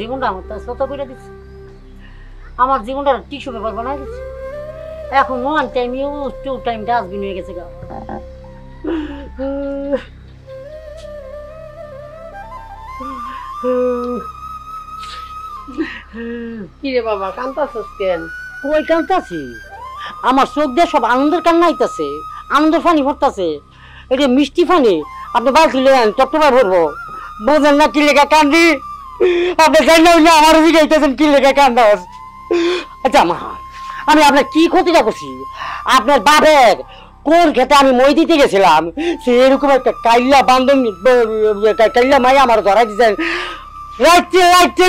জীবনটা আমার তো ছোট করে দিচ্ছে, আমার জীবনটা টিস্যু পেপার বানাই দিচ্ছে। এখন one time use, two time dustbin হয়ে গেছে গা। কিরে বাবা কান্তাছস কেন? কই কান্তাছি? আমার চোখ দিয়ে সব আনন্দের কান্না আইতাছে, আনন্দের পানি ভরতাছে। এটা মিষ্টি পানি, আপনি বালতি লেন টপটপা ভরবো। বোঝেন না কি লেখা কান্দি? আপনি জানেন না আমার বুঝাইতেছেন কি লেখা কান্দাস। আচ্ছা মা, আমি আপনার কি ক্ষতিটা করছি? আপনার বাপের কোন খেতে আমি মই দিতে গেছিলাম, সে এরকম একটা কাইল্লা বান্ধব কাইল্লা মাই আমার ধরাই দিচ্ছেন। রাইতে রাইতে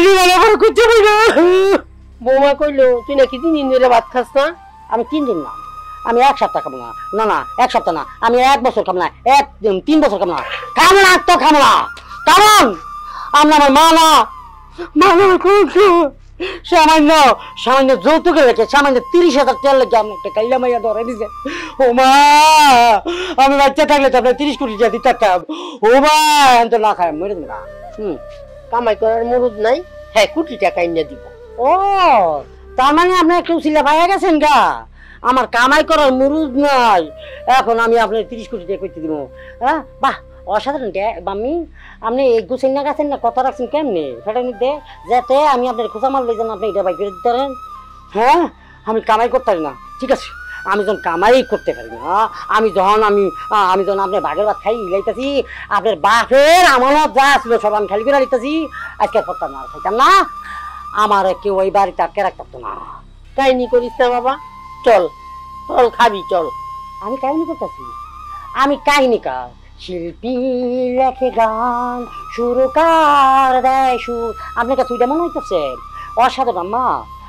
বৌমা কইলো তুই নাকি 3 দিন ধরে ভাত খাস না? আমি 3 দিন না, আমি 1 সপ্তাহ খাবো না। না না 1 সপ্তাহ না, আমি 1 বছর খাবো না, 3 বছর খাবো না। খাবো না তো খাবো না, কারণ আমরা আমার মা না, মা সামান্য সামান্য যৌতুকে রেখে সামান্য 30,000 তেল লেগে আমি একটা কাইলা মাইয়া ধরাই দিছে। ও মা, আমি বাচ্চা থাকলে তো আপনার 30 কোটি টাকা দিতাম। ও মা এখন তো না খাই মরে দেবো না। কামাই করার মুরুদ নাই, হ্যাঁ কোটি টাকা এনে দিব। ও তার মানে আপনি একটু সিলা পাইয়া গেছেন গা? আমার কামাই করার মুরুদ নাই, এখন আমি আপনার 30 কোটি টাকা করতে দিব। হ্যাঁ বাহ, অসাধারণ বাম্মি। আপনি এই গুছেন না গেছেন না, কথা রাখছেন কেমনি সেটার মধ্যে, যাতে আমি আপনার খোঁচা মারলে যেন আপনি এটা বাই করে দিতে পারেন। হ্যাঁ আমি কামাই করতে পারি না, ঠিক আছে, আমি যখন কামাই করতে পারি না, আমি যখন আপনার বাঘের ভাত খাই লাইতেছি, আপনার বাপের আমানত যা ছিল সব আমি খালি করে লিখতেছি, আজকে করতাম না, খাইতাম না, আমার কেউ ওই বাড়িতে আটকে রাখতো না। কাহিনী করিস না বাবা, চল চল খাবি চল। আমি কাহিনী করতেছি, আমি কাহিনীকার, শিল্পী লেখে গান, সুরকার দেয় সুর। আপনার কাছে ওইটা মনে হইতেছে অসাধারণ মা।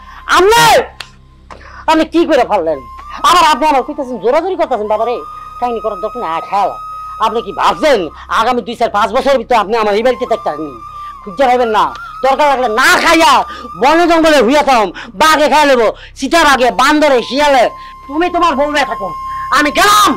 আপনি কি করে ফেললেন আবার? আপনি আমার কইতেছেন জোরাজোরি করতেছেন বাবারে, কাহিনী করার দরকার না। খেয়াল, আপনি কি ভাবছেন আগামী 2-4-5 বছরের ভিতরে আপনি আমার এই বাড়িতে থাকতেন? খুঁজে ভাবেন না, দরকার লাগলে না খাইয়া বনে জঙ্গলে হুইয়াতাম, বাঘে খাই নেবো, চিটার আগে বান্দরে শিয়ালে। তুমি তোমার বউ থাকো, আমি গেলাম।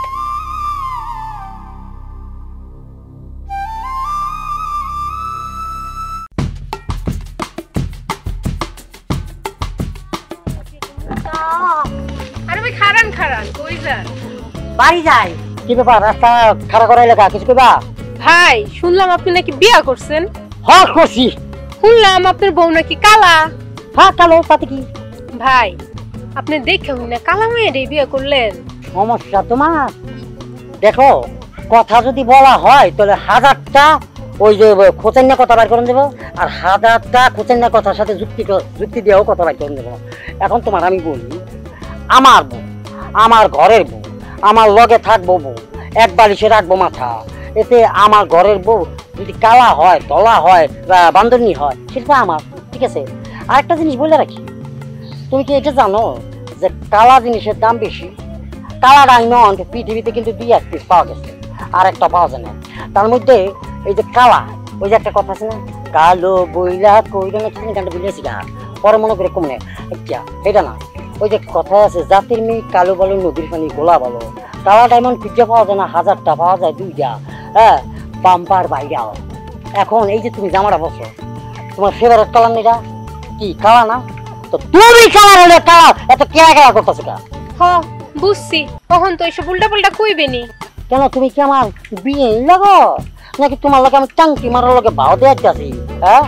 আরে ভাই খারান খারান কই যান? বাড়ি যাই। কি ব্যাপার, রাস্তা খারাপ করাই লেখা কিছু কইবা? ভাই শুনলাম আপনি নাকি বিয়া করছেন। হ্যাঁ করছি। শুনলাম আপনার বউ নাকি কালা। হ্যাঁ কালো, তাতে কি? ভাই আপনি দেখে না কালা মেয়েরে বিয়ে করলেন? সমস্যা তোমার? দেখো, কথা যদি বলা হয় তাহলে 1000টা ওই যে খোঁচান্না কথা বাইর করে দেবো, আর 1000টা খোঁচান্না কথার সাথে যুক্তি দিয়েও কথা বাইর করে দেবো। এখন তোমার আমি বলি, আমার বউ, আমার ঘরের বউ, আমার লগে থাকবো বউ, এক বালিশে রাখবো মাথা, এতে আমার ঘরের বউ যদি কালা হয়, তলা হয়, বা বান্ধবী হয়, সেটা আমার ঠিক আছে। আরেকটা জিনিস বলে রাখি, তুমি কি এটা জানো যে কালা জিনিসের দাম বেশি? কালা ডায়মন্ড পৃথিবীতে কিন্তু 2-1 পিস পাওয়া গেছে, আর একটা পাওয়া যায় না। তার মধ্যে এই যে কালা, ওই যে একটা কথা আছে না, কালো বইলা কইরা না, তুমি গানটা বলেছি গা, পরে মনে করে কমনে এটা না, ওই যে কথা আছে, জাতির মেয়ে কালো বলো, নদীর পানি গোলা বলো। কালা ডায়মন্ড খুঁজে পাওয়া যায় না, 1000টা পাওয়া যায় 2টা, হ্যাঁ বাম্পার বাইরাও। এখন এই যে তুমি জামাটা বসো, তোমার ফেভারিট কালার এটা কি? কালা না? তো তুমি কালার হলে কালা এত কেয়া কেয়া করতেছো কা? হ্যাঁ বুঝছি, তখন তো এসব উল্টা পাল্টা কইবেনি। কেন, তুমি কি আমার বিয়ে লাগো নাকি তোমার লাগে আমি টাঙ্কি মারার লগে ভাও দিয়ে যাচ্ছি? হ্যাঁ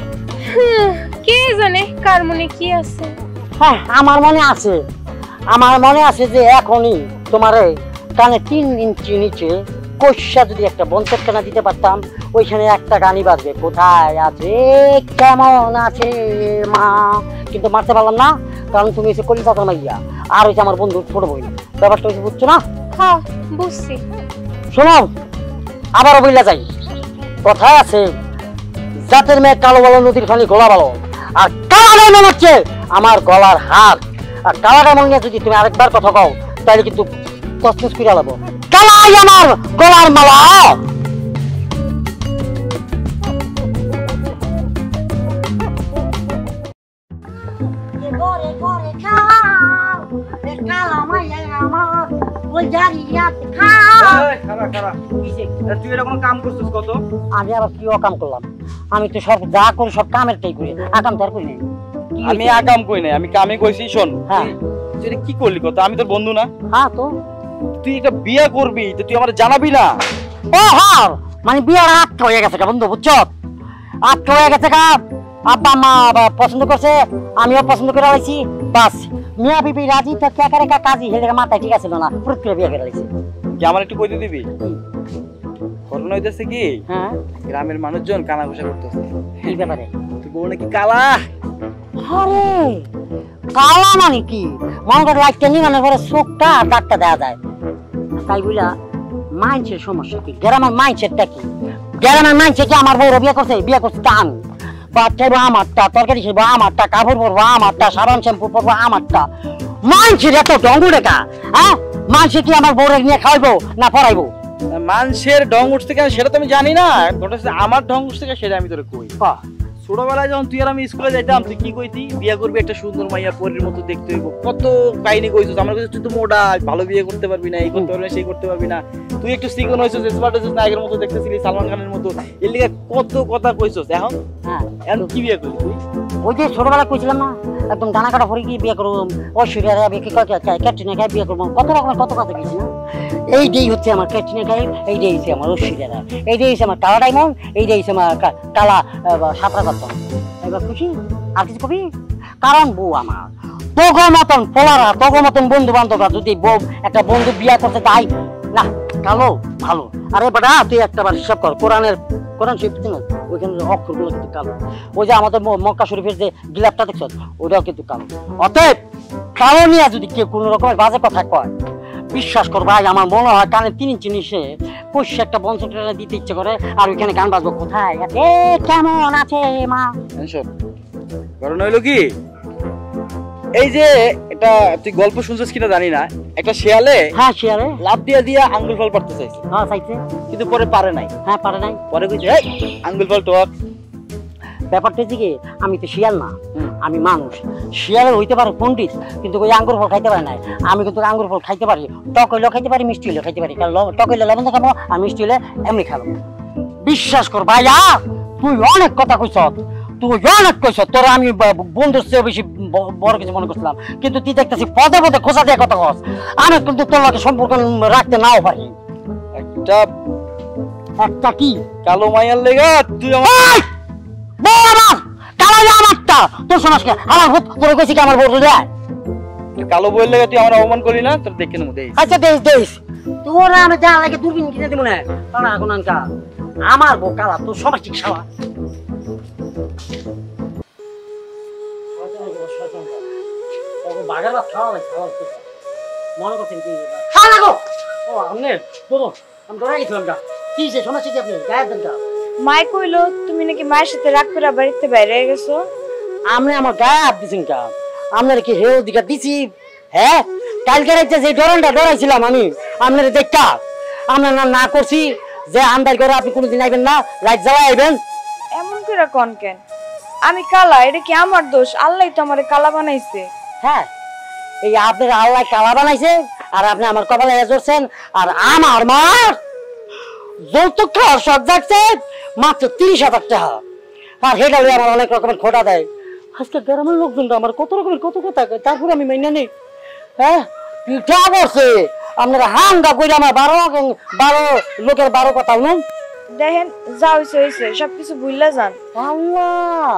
কে জানে কার মনে কি আছে। হ্যাঁ আমার মনে আছে, আমার মনে আছে যে এখনই তোমারে কানে 3 ইঞ্চি নিচে কষা যদি একটা বঞ্চের কানা দিতে পারতাম, ওইখানে একটা গানই বাজবে, কোথায় আছে কেমন আছে মা। কিন্তু মারতে পারলাম না, কারণ তুমি এসে কলিকাতা মাইয়া, আর হয়েছে আমার বন্ধু ছোট বই। ব্যাপারটা হচ্ছে বুঝছো না? হ্যাঁ বুঝছি। শোনো, আবারও বইলা যাই, কথায় আছে, জাতের মেয়ে কালো বলো, নদীর পানি গোলা বলো, আর কালা ডায়মন্ড হচ্ছে আমার গলার হাত। আর কালা ডায়মন্ড নিয়ে যদি তুমি আরেকবার কথা কও, তাহলে কিন্তু তসতস করে লাগবো। কালাই আমার গলার মালা। আমি আবার কি অকাম করলাম? আমি তো সব যা করি সব কামেরটাই করি, আকাম তো আর করি নাই। কি আমি হয়েছে? আকাম কই নাই, আমি কামে কইছি। শোন, হ্যাঁ। তুই এটা কি করলি কত? আমি তোর বন্ধু না? হ্যাঁ তো তুই একটা বিয়ে করবি তো তুই আমার জানাবি না? ও হ্যাঁ, মানে বিয়ার আটকা হয়ে গেছে গা বন্ধু, বুঝছো? আটকা হয়ে গেছে গা। আব্বা মা পছন্দ করছে, আমিও পছন্দ করে আইছি, বাস মিয়া বিবি রাজি তো কে করে কাজী হেলে মাথায় ঠিক আছে না, পুরো করে বিয়ে করে আইছি। কি আমার একটু কইতে দিবি? ঘটনা হইতেছে কি, হ্যাঁ গ্রামের মানুষজন কানা ঘুষা করতেছে। কি ব্যাপারে? তুই বউ নাকি কালা। আরে কালা মানে কি, মনে করে লাইটটা নিবানোর পরে চোখটা আর দাগটা দেওয়া যায়, তাই বুঝলা মাইন্ডসের সমস্যা কি, গ্রামের মাইন্ডসেটটা কি? গ্রামের মাইন্ডসেট কি আমার বউরা বিয়ে করছে? বিয়ে করছে তা আমি, ভাত খাইবো আমারটা, তরকারি খাইবো আমারটা, কাপড় পরবো আমারটা, সাবান শ্যাম্পু পরবো আমারটা। মাইন্ডসেট এত ডঙ্গু রেখা, হ্যাঁ? মাইন্ডসেট কি আমার বউরা নিয়ে খাওয়াইবো না পড়াইবো? মানুষের ঢং উঠছে কেন সেটা তো আমি জানি না, ঘটনা হচ্ছে আমার ঢং উঠছে কেন সেটা আমি তোরে কই। ছোটবেলায় যখন তুই আর আমি স্কুলে যাইতাম, তুই কি কইতি? বিয়ে করবি একটা সুন্দর মাইয়া, পরীর মতো দেখতে হইব, কত কাহিনী কইছিস। আমার কাছে তুই তো মোটা, ভালো বিয়ে করতে পারবি না, এই করতে পারবি না, সেই করতে পারবি না। তুই একটু চিকন হইছিস, স্মার্ট হইছিস, নায়কের মতো দেখতেছিলি, সালমান খানের মতো, এর লিগে কত কথা কইছিস। এখন হ্যাঁ এখন কি বিয়ে করলি তুই? ওই যে ছোটবেলা কইছিলাম না, একদম ডানা কাটা পরে গিয়ে বিয়ে করবো, ঐশ্বরিয়া রায় বিয়ে ক্যাটরিনা কাইফ বিয়ে করবো, কত রকমের কত কথা গেছি না। এইটাই হচ্ছে আমার ক্যাটরিনা কাইফ, এইটাই হচ্ছে আমার ঐশ্বরিয়া রায়, এইটাই হচ্ছে আমার কালা ডায়মন্ড, এইটাই হচ্ছে আমার কালা সাঁতরা করতাম। এবার খুশি? আর কিছু কবি? কারণ বউ আমার তগর মতন পোলারা, তগর মতন বন্ধু বান্ধবরা যদি বউ একটা বন্ধু বিয়া করতে তাই না, কালো ভালো। আরে বেটা তুই একটা বার হিসাব কর, কোরআন শরীফ না, ওইখানে অক্ষরগুলো কিন্তু কালো। ওই যে আমাদের মক্কা শরীফের যে গিলাপটা দেখছ, ওটাও কিন্তু কালো। অতএব কালো নিয়ে যদি কেউ কোনো রকমের বাজে কথা কয়, বিশ্বাস কর ভাই, আমার মনে হয় কানে 3 ইঞ্চি নিচে পয়সা একটা বংশ দিতে ইচ্ছে করে, আর ওইখানে গান বাজবো, কোথায় আছে কেমন আছে মা। শোন, ঘটনা হইলো কি, এই যে এটা তুই গল্প শুনছিস কিনা জানি না, একটা শেয়ালে হ্যাঁ শিয়ারে, লাভ দিয়া দিয়া আঙ্গুল ফল পারতে চাইছে, হ্যাঁ চাইছে, কিন্তু পরে পারে নাই। হ্যাঁ পারে নাই। পরে কইছে এই আঙ্গুল ফল টক। ব্যাপারটা হচ্ছে কি, আমি তো শিয়াল না, আমি মানুষ। শিয়ালের হইতে পারে পণ্ডিত, কিন্তু ওই আঙ্গুর ফল খাইতে পারে না। আমি কিন্তু আঙ্গুর ফল খাইতে পারি, টক হইলেও খাইতে পারি, মিষ্টি হইলেও খাইতে পারি। কারণ টক হইলে লবণ খাবো, আর মিষ্টি হইলে এমনি খাবো। বিশ্বাস কর ভাইয়া, তুই অনেক কথা কইছ, তুই অনেক কইছ, তোর আমি বন্ধুর চেয়ে বেশি বড় কিছু মনে করছিলাম, কিন্তু তুই দেখতেছি পদে পদে খোঁজা দিয়ে কথা কস। আমি কিন্তু তোর লগে সম্পর্ক রাখতে নাও পারি। একটা কি কালো মাইয়ার লেগা তুই আমার বউ আমার কালো আমারটা, তোর সমাজ কে আমার ভূত তোর কইছি কি আমার বউ দেয়? কালো বইয়ের লেগে তুই আমার অপমান করলি না, তোর দেখে নেবো। দেখ আচ্ছা দেশ দেশ তোর আমি যা লাগে দূরবীন কিনে দিব না, কারণ এখন আনকা আমার বউ কালা, তোর সমাজ ঠিক সালা। বাঘের ভাত খাওয়া লাগে, খাওয়া মনে করছেন কি খাওয়া লাগো? ও আমনে বলো, আমি ধরে গেছিলাম গা। কি সে সমস্যা কি? আপনি গায়ের দেন গা। মাই কইলো তুমি নাকি মায়ের সাথে রাগ করে বাড়িতে বাইরে গেছো। আপনি আমার গায়ে হাত দিছেন কা? আপনার কি হেউ দিকা দিছি? হ্যাঁ, কালকে রাইতে যে ডরানটা ডরাইছিলাম আমি আপনার দেখা, আপনার না করছি যে আন্দাজ করে আপনি কোনোদিন আইবেন না, লাইট জ্বালা আইবেন। এমন করে কোন কেন? আমি কালা, এটা কি আমার দোষ? আল্লাহ তো আমারে কালা বানাইছে। হ্যাঁ, এই আপনার আল্লাহ কালা বানাইছে, আর আপনি আমার কপালে ধরছেন, আর আমার মার যৌতুক খাওয়ার শখ জাগছে মাত্র 30,000 টাকা, আর সেটা আমার অনেক রকমের খোটা দেয়। আজকে গ্রামের লোকজনটা আমার কত রকমের কত কথা কয়, তারপরে আমি মাইনা নেই। হ্যাঁ, পিঠা করছে আপনারা হাঙ্গা করে আমার 12 লোকের 12 কথা নেন। দেখেন যা হইছে হইছে, সবকিছু ভুললা যান। আল্লাহ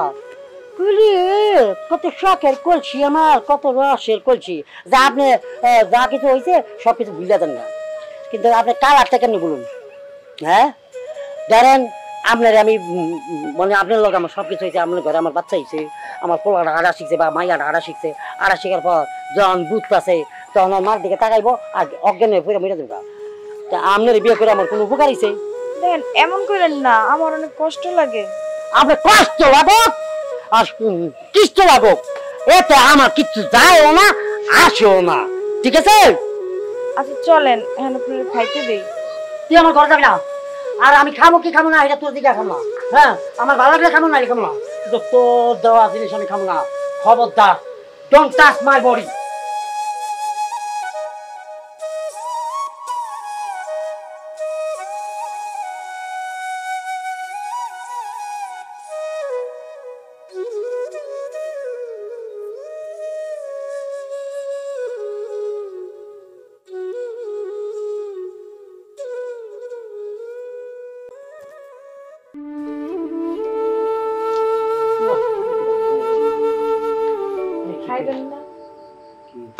কত শখের কলছি আমার, কত রসের কলছি, যা আপনি যা কিছু হয়েছে সবকিছু ভুলে দেন না, কিন্তু আপনি কালারটা কেন বলুন? হ্যাঁ ধরেন আপনার আমি মানে আপনার লোক আমার সবকিছু হয়েছে, আপনার ঘরে আমার বাচ্চা হয়েছে, আমার পোলাটা আড়া শিখছে বা মাইয়াটা আড়া শিখছে, আড়া শেখার পর যখন বুঝতেছে তখন আমার মার দিকে তাকাইবো আর অজ্ঞান হয়ে পুরো মেরে দেবো। তা আপনার বিয়ে করে আমার কোনো উপকার হয়েছে? দেখেন এমন করেন না, আমার অনেক কষ্ট লাগে। আপনার কষ্ট লাগুক আর কিষ্ট লাগুক, এতে আমার কিচ্ছু যায়ও না আসেও না, ঠিক আছে? আচ্ছা চলেন, এখন আপনার খাইতে দেই। তুই আমার ঘরে যাবি না, আর আমি খাবো কি খাবো না এটা তোর দিকে খাবো না। হ্যাঁ, আমার ভালো লাগলে খাবো না, খাবো না, কিন্তু তোর দেওয়া জিনিস আমি খাবো না। খবরদার, ডোন্ট টাচ মাই বডি।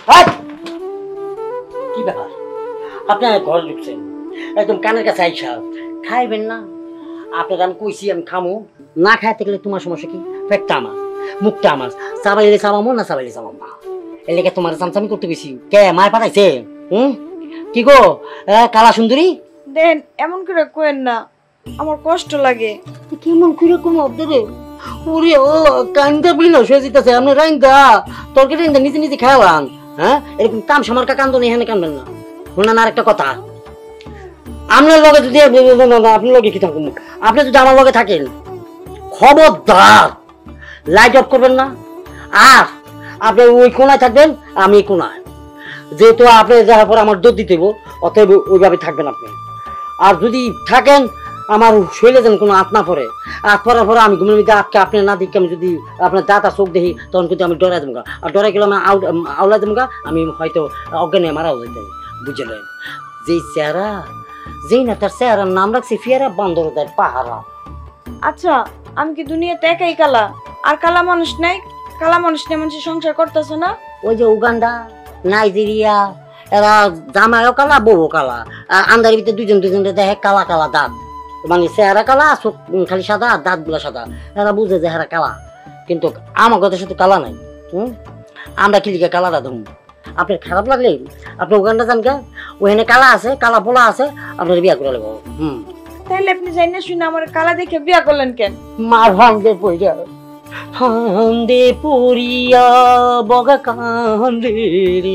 কি ব্যাপার আপনি ঘর ঢুকছেন একদম কানের কাছে আইসা খাইবেন না? আপনার আমি কইছি আমি খামো, না খাইতে গেলে তোমার সমস্যা কি? পেটটা আমার, মুখটা আমার, চাবাইলে চাবামো না চাবাইলে চাবাম না। এর লেগে তোমার চামচামি করতে গেছি। কে মায় পাঠাইছে? কি গো কালা সুন্দরী? দেন এমন করে কোয়েন না, আমার কষ্ট লাগে। কেমন করে কম আপনারে? ওরে ও কান্দা বিল সেজিতেছে আপনি রাইন্দা তরকারি রাইন্দা নিজে নিজে খাওয়ান। হ্যাঁ এরকম কাম সামারকা কান্দন এখানে কানবেন না। শুনেন আর একটা কথা, আপনার লগে যদি আপনার লগে কি থাকুন, আপনি যদি আমার লগে থাকেন খবরদার লাইট অফ করবেন না। আর আপনি ওই কোনায় থাকবেন, আমি এই কোনায়, যেহেতু আপনি যাওয়ার পর আমার দুধ দিতে অতএব ওইভাবে থাকবেন আপনি। আর যদি থাকেন আমার শরীরে যেন কোনো আত না পড়ে, আত পড়ার পরে আমি ঘুমের মধ্যে আটকে আপনি না দেখি, আমি যদি আপনার দাঁত আর চোখ দেখি তখন কিন্তু আমি ডরাই দেবো। আর ডরাই গেলে আমি আউলাই দেবো, আমি হয়তো অজ্ঞানে মারাও যেতে। বুঝলেন? যেই চেহারা, যেই না তার চেহারার নাম রাখছি ফিয়ারা বান্দরদের পাহারা। আচ্ছা আমি কি দুনিয়াতে একাই কালা? আর কালা মানুষ নাই? কালা মানুষ নিয়ে মানুষের সংসার করতেছে না? ওই যে উগান্ডা, নাইজেরিয়া, এরা জামাইও কালা বউ কালা, আর আন্দারের ভিতরে দুজন দেখে কালা কালা দাঁত, মানে চেহারা কালা, চোখ খালি সাদা, দাঁত গুলা সাদা, এরা বুঝে যে এরা কালা। কিন্তু আমার কথা শুধু কালা নাই। আমরা কি লিখে কালাটা ধরুন? আপনার খারাপ লাগলে আপনি উগান্ডা যান গা, ওখানে কালা আছে, কালা পোলা আছে, আপনার বিয়া করে নেবো। তাইলে আপনি যাই না শুনে আমার কালা দেখে বিয়া করলেন কেন? মার ভাঙতে পড়িয়া কান্দে পড়িয়া বগা কান্দে রে।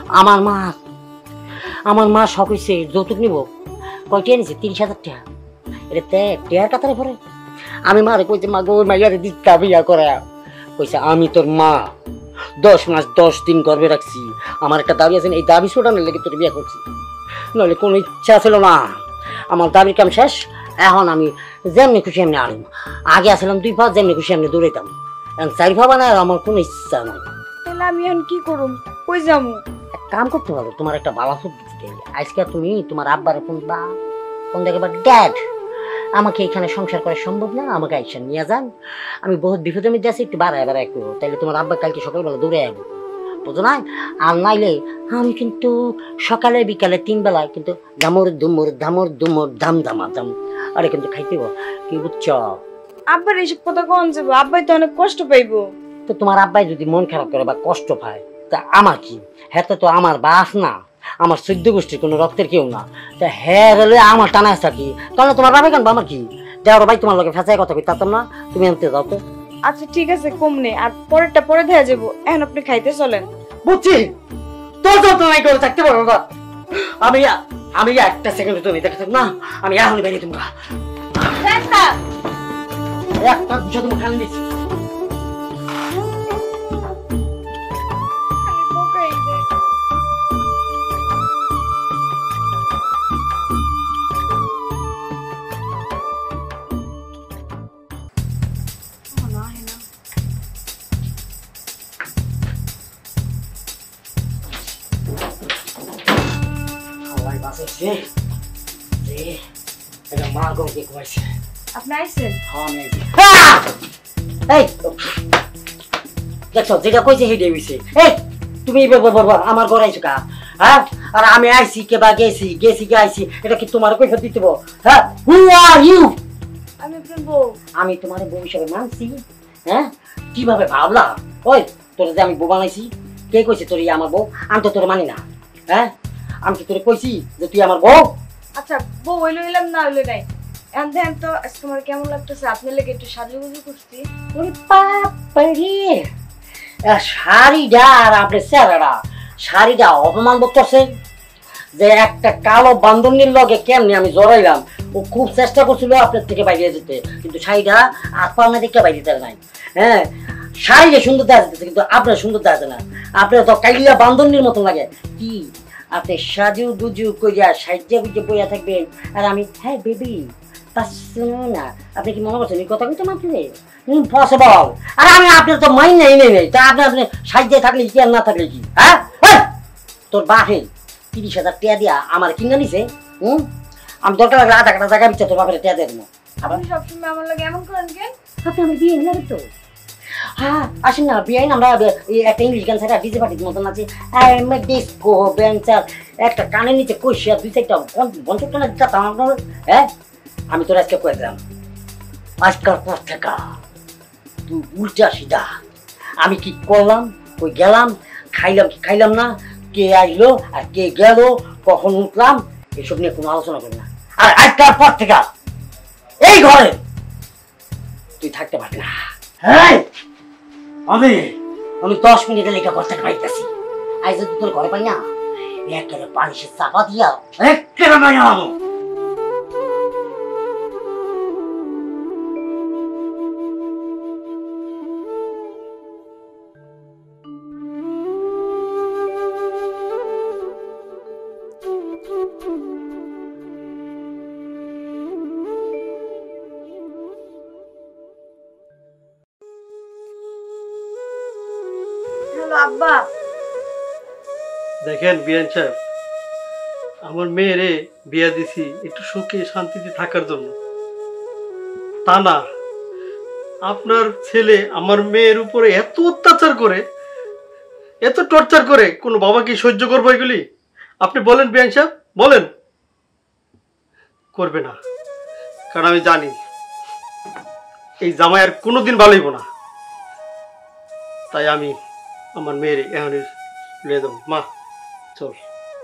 আমার মা শখ হয়েছে যৌতুক নিব, কয়টি এনেছে? 30,000 টাকা। এটা টেয়ার কাতারে পরে আমি মারে কইছে, মা গো মাইয়ারে দিতা বিয়া করে। কইছে আমি তোর মা 10 মাস 10 দিন গর্ভে রাখছি, আমার একটা দাবি আছে, এই দাবি ছোটানোর লেগে তোর বিয়া করছি, নইলে কোনো ইচ্ছা ছিল না। আমার দাবির কাম শেষ, এখন আমি যেমনি খুশি এমনি আনিম। আগে আসলাম 2 পা, যেমনি খুশি এমনি দৌড়াইতাম, এখন 4 পা বানায় আমার কোনো ইচ্ছা নাই। তাহলে আমি এখন কি করুম? কই যামু? এক কাম করতে পারো, তোমার একটা বালা ফুট দিতে। আজকে তুমি তোমার আব্বার ফোন দেখে বা ড্যাড আমাকে এখানে সংসার করা সম্ভব না, আমাকে আইসা নিয়ে যান, আমি বহুত বিপদের মধ্যে আছি, একটু বাড়ায় করবো, তাইলে তোমার আব্বা কালকে সকালবেলা দৌড়ে আসবো, বুঝো না? আর নাইলে আমি কিন্তু সকালে বিকালে 3 বেলায় কিন্তু ধামর দুমর ধামর দুমর ধাম ধামা ধাম আরে কিন্তু খাইতে কি বুঝছ? আব্বার এইসব কথা কোন যাবো? আব্বাই তো অনেক কষ্ট পাইবো। তো তোমার আব্বাই যদি মন খারাপ করে বা কষ্ট পায় তা আমার কি? হ্যাঁ তো আমার বাস না, আমার 14 গোষ্ঠীর কোনো রক্তের কেউ না, তা হ্যাঁ হলে আমার টানা আসা কি? তাহলে তোমার বাবা কেন আমার কি? দেওয়ার ভাই তোমার লোকে ফেঁচাই কথা কইতাম না, তুমি আনতে যাও তো। আচ্ছা ঠিক আছে, কমনে আর পরেরটা পরে দেখা যাবো, এখন আপনি খাইতে চলেন। বুঝছি তোর যন্ত্রণা করে থাকতে পারবো না আমি একটা সেকেন্ড তুমি দেখে না, আমি এখনই বেরিয়ে তোমরা একটা বুঝে তুমি খান দিচ্ছি। আপনি আইছেন? দেখছো যেটা কইছে সেটাই হইছে। এই তুমি আমার ঘর আইছো কা? হ্যাঁ আর আমি আইছি কে বা গেছি কে আইছি, এটা কি তোমার কইফা দিতে হবো? হ্যাঁ হু আর ইউ? আমি আপনার বউ। আমি তোমার বউ হিসাবে মানছি। হ্যাঁ কিভাবে ভাবলা? ওই তোর যে আমি বউ বানাইছি, কে কইছে তোর আমার বউ? আমি তো তোর মানি না। হ্যাঁ আমি কি তোর কইছি যে তুই আমার বউ? আচ্ছা বউ হইলো হইলাম, না হইলো নাই। এখন দেখেন তো আজকে আমার কেমন লাগতেছে, আপনার লেগে একটু সাজুগুজু করছি। ওরে বাপরে, শাড়িটা আর আপনার চেহারাটা, শাড়িটা অপমান বোধ করছে যে একটা কালো বান্ধবীর লগে কেমনি আমি জড়াইলাম। ও খুব চেষ্টা করছিল আপনার থেকে বাইরে যেতে, কিন্তু শাড়িটা আপনার না দেখে বাইরে যেতে নাই। হ্যাঁ শাড়িটা সুন্দর দেখা যেতেছে, কিন্তু আপনার সুন্দর দেখা না। আপনার তো কাইলিয়া বান্ধবীর মতো লাগে। কি আপনি সাজু গুজু করিয়া সাইজে গুজে বইয়া থাকবেন আর আমি হ্যাঁ বেবি তা শুনো না? আপনি কি মনে করছেন এই কথা কিন্তু মাত্র ইম্পসিবল। আর আমি আপনার তো মাইন নেই তা আপনি সাইজে থাকলে কি আর না থাকলে কি? হ্যাঁ তোর বাপে 30,000 টাকা দিয়া আমার কিনে নিছে। আমি দরকার লাগলে আধা কাটা জায়গা দিচ্ছে তোর বাপের টাকা দিয়ে দেবো। আপনি সবসময় আমার লাগে এমন করেন কেন? আপনি আমি দিয়ে নিলাম তো হ্যাঁ আসেন না বিয়াইন, আমরা একটা ইংলিশ গান ছাড়া ডিজে পার্টির মতন আছে, I am a disco bencher, একটা কানের নিচে কইসিয়া দুই চারটা বন্ধ কানে দিতাম আপনার। হ্যাঁ আমি তোর আজকে কয়ে দিলাম, আজকাল পর থেকে তুই উল্টা সিধা, আমি কি করলাম ওই গেলাম, খাইলাম কি খাইলাম না, কে আসলো আর কে গেল, কখন উঠলাম, এসব নিয়ে কোনো আলোচনা করি না। আর আজকাল পর থেকে এই ঘরে তুই থাকতে পারবি না। হ্যাঁ আমি 10 মিনিটের লেখা ঘর থেকে পাইতেছি, আজ যদি তোর ঘরে পাই না একেবারে বালিশের চাপা দিয়া একেবারে মাইয়া হবো। হ্যালো আব্বা। দেখেন বিয়ান সাহেব, আমার মেয়েরে বিয়া দিছি একটু সুখে শান্তিতে থাকার জন্য, তা না আপনার ছেলে আমার মেয়ের উপরে এত অত্যাচার করে, এত টর্চার করে, কোনো বাবা কি সহ্য করবো এগুলি? আপনি বলেন বিয়ান সাহেব, বলেন। করবে না, কারণ আমি জানি এই জামাই আর কোনোদিন ভালোইব না। তাই আমি আমার মেয়েরে এখন লিয়ে দেবো। মা চল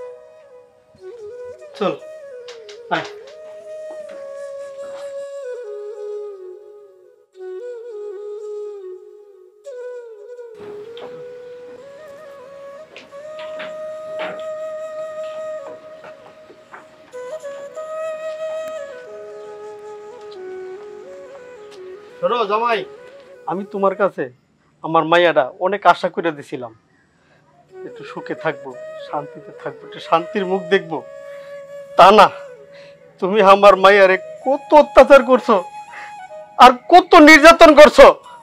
চল আয়। শোনো জামাই, আমি তোমার কাছে আমার মাইয়াটা অনেক আশা করে দিছিলাম, একটু সুখে থাকবো, শান্তিতে থাকবো, একটু শান্তির মুখ দেখবো। তা না, তুমি আমার মাইয়ারে কত অত্যাচার করছো আর কত নির্যাতন করছো।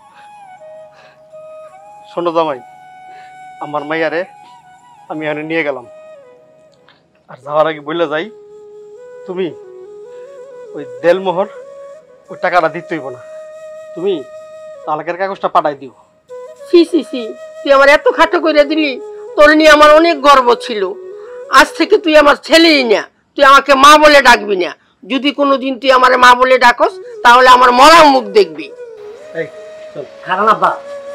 শোনো জামাই, আমার মাইয়ারে আমি এখানে নিয়ে গেলাম, আর যাওয়ার আগে বলে যাই, তুমি ওই দেলমোহর ওই টাকাটা দিতে হইব না, তুমি তালাকের কাগজটা পাঠাই দিও। সি সি সি, তুই আমার এত খাটো করে দিলি, তোর নিয়ে আমার অনেক গর্ব ছিল। আজ থেকে তুই আমার ছেলেই না, তুই আমাকে মা বলে ডাকবি না। যদি কোনোদিন তুই আমার মা বলে ডাকস তাহলে আমার মরা মুখ দেখবি। এই চল। খারাপ আব্বা,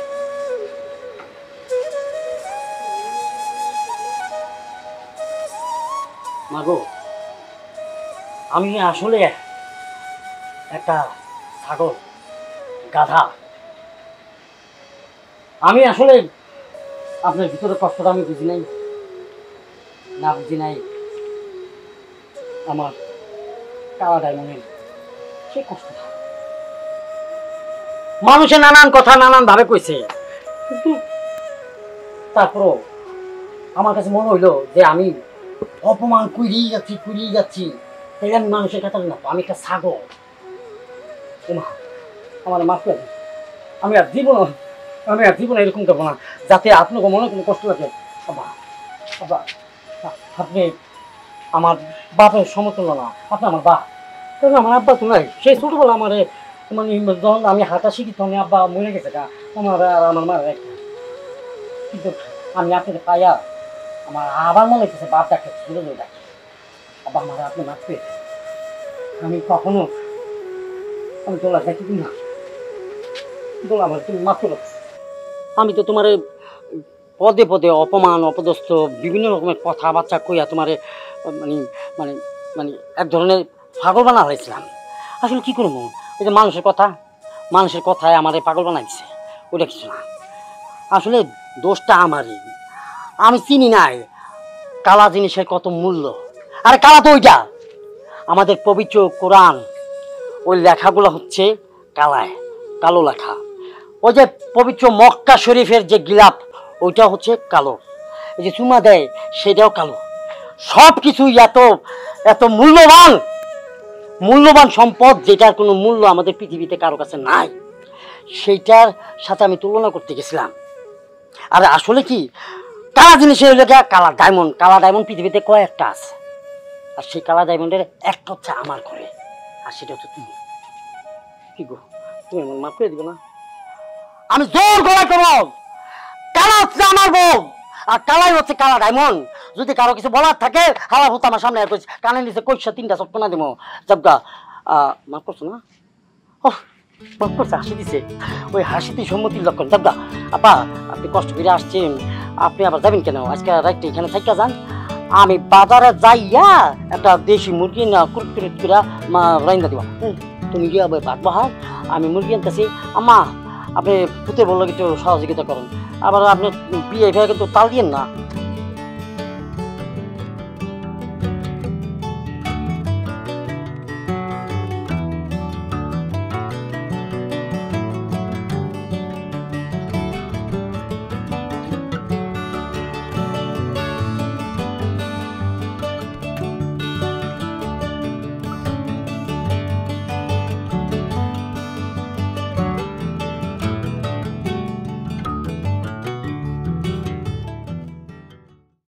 মাগো আমি আসলে একটা ছাগল, গাধা। আমি আসলে আপনার ভিতরে কষ্টটা আমি বুঝি নাই, না বুঝি নাই আমার কালা ডায়মন্ডের সেই কষ্টটা। মানুষে নানান কথা নানান ভাবে কইছে, কিন্তু তারপরও আমার কাছে মনে হইলো যে আমি অপমান করিয়ে যাচ্ছি, তাই আমি মানুষের কথা না, আমি একটা ছাগল। আমার মাফ করে দিন, আমি আর জীবনে এরকম করবো না, যাতে আপনাকে মনে কোনো কষ্ট লাগে। আপনি আমার বাপের সমতুল্য না, আপনি আমার বাপ, আমার আব্বা তো নাই। সেই ছোটবেলা আমার মানে যখন আমি হাঁটা শিখি তখন আব্বা মরে গেছে, আমার আর আমার মা একটা। কিন্তু আমি আপনাকে পাইয়া আমার আবার মনে হচ্ছে বাপ ডাক্তার ছিল ডাক্তার, আব্বা আমার আপনি মাফ পেয়ে, আমি কখনো আমি তোলা যাই না, তোলা আমার তুমি মাফ করো। আমি তো তোমার পদে পদে অপমান অপদস্থ বিভিন্ন রকমের কথাবার্তা কইয়া তোমার মানে মানে মানে এক ধরনের পাগল বানা হয়েছিলাম। আসলে কি করবো, ওই যে মানুষের কথায় আমার পাগল বানাই দিছে, ওইটা কিছু না। আসলে দোষটা আমারই, আমি চিনি নাই কালা জিনিসের কত মূল্য। আরে কালা তো ওইটা আমাদের পবিত্র কোরআন, ওই লেখাগুলো হচ্ছে কালায়, কালো লেখা। ওই যে পবিত্র মক্কা শরীফের যে গিলাপ ওইটা হচ্ছে কালো, এই যে চুমা দেয় সেটাও কালো। সব কিছুই এত এত মূল্যবান সম্পদ, যেটার কোনো মূল্য আমাদের পৃথিবীতে কারো কাছে নাই, সেইটার সাথে আমি তুলনা করতে গেছিলাম। আর আসলে কি কালা জিনিসের লেখা কালা ডায়মন্ড পৃথিবীতে কয়েকটা আছে, আর সেই কালা ডায়মন্ডের একটা হচ্ছে আমার ঘরে, আর সেটা হচ্ছে তুমি। কি গো, তুমি আমার মাফ করে দিবে না? আমি জোর গলায় করবো কালা হচ্ছে আমার বউ আর কালাই হচ্ছে কালা ডায়মন্ড। যদি কারো কিছু বলার থাকে হালা ভূত আমার সামনে আর কইছে কানে নিচে কইসা 3টা চটকনা দিব জবগা। মাফ করছো না? ও মাফ করছে, হাসি দিছে, ওই হাসিতেই সম্মতির লক্ষণ। জবগা আপা আপনি কষ্ট করে আসছেন, আপনি আবার যাবেন কেন? আজকে রাইটে এখানে থাইকা যান, আমি বাজারে যাইয়া একটা দেশি মুরগি না কুরকুরিত করে রাইন্দা দিবা। তুমি গিয়ে ভাত বহাও, আমি মুরগি আনতেছি। আম্মা আপনি পুতে বললো একটু সহযোগিতা করেন, আবার আপনি বিয়ে ভেবে কিন্তু তাল দিয়েন না।